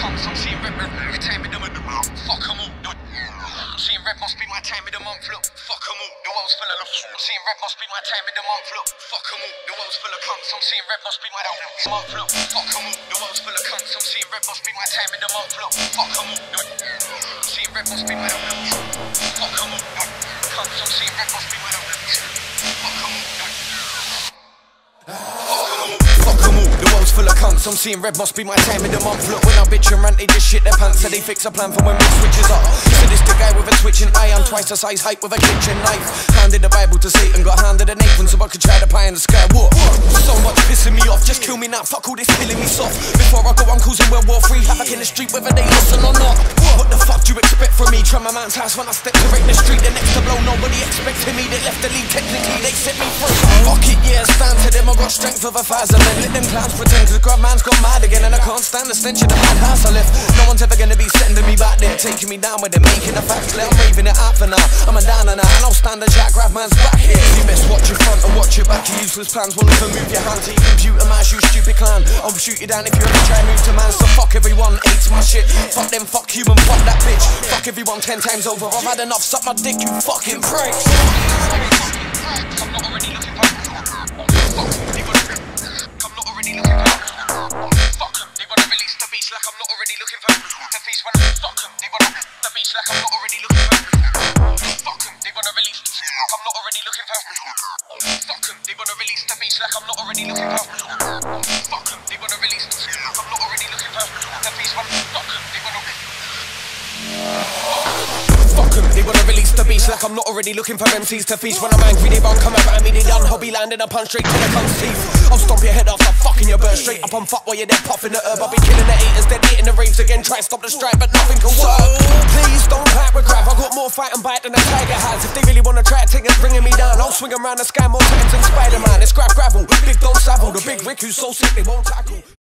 cunts. I'm seeing red, red, time with them at the mouth. Fuck them all. I'm seeing red must be my time of the month. Look, fuck them all. The world's full of love. I'm seeing red must be my time of the month. Look, fuck them all. The world's full of cunts. I'm seeing red must be my month. Look, fuck them all. The world's full of cunts. I'm seeing red must be my time of the month. Look, fuck them all. I'm seeing red must be my fuck them all. Cunts. I'm seeing red must be my fuck them all. Fuck them all, the world's full of cunts. I'm seeing red must be my time of the month. Look, when I bitch and rant, they just shit their pants. So they fix a plan for when we switches up. So this the guy with a twitching eye. I'm twice the size height with a kitchen knife. Handed the Bible to Satan, got handed a Nathan so I could try the pie in the sky. What? So much pissing me off, just kill me now. Fuck all this killing me soft. Before I go, I'm causing World War III. Havoc in the street, whether they listen or not. What the fuck do you expect from me? Try my man's house when I step to break the street. The next to blow, nobody expected me. They left the league, technically they set me free. Fuck it, yeah, stand to them. I got strength of 1,000 men. Let them clowns pretend, cause God man's gone mad again. And I can't stand the stench of the madhouse I left. No one's ever gonna be sending me back there, taking me down with them, making the facts clear. I'm raving it out for now. I'm a downer now, and I'll stand a jack, grab man's back here. You best watch your front and watch your back. Your useless plans will never move your hand to your computer man, you stupid clown. I'll shoot you down if you ever try and move to man. So fuck everyone, hates my shit. Fuck them, fuck you and fuck that bitch. Fuck everyone 10 times over. I've had enough, suck my dick, you fucking pricks. I'm not already looking for like I'm not already looking for the feast when I fuck them. They wanna the beach like I'm not already looking for fuck them. They wanna release I'm not already looking for fuck them. They wanna release the beach like I'm not already looking for fuck them. They wanna release I'm not already looking for the feast when fuck them. They wanna fuck them. They wanna release the beast like I'm not already looking for MCs to feast. When I'm angry they won't come around me. They done hobby landing a punch straight to the cunt's teeth. I'll stomp your head off, I'm fucking your bird straight up on fuck while you're there puffing the herb. I'll be killing the haters, they're hitting the raves again. Try to stop the strike, but nothing can work. So please don't hype with crap. I got more fight and bite than a tiger has. If they really wanna try to take it, bringing me down, I'll swing around the sky more times than Spider-Man. It's scrap gravel, big don't saddle. The big Rick who's so sick they won't tackle.